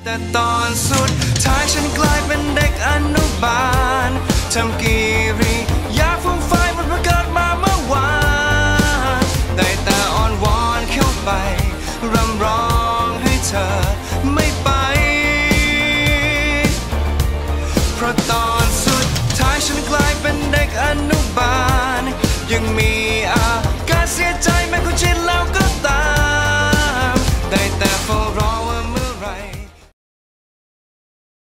แต่ตอนสุดท้ายฉันกลายเป็นเด็กอนุบาลทำกิ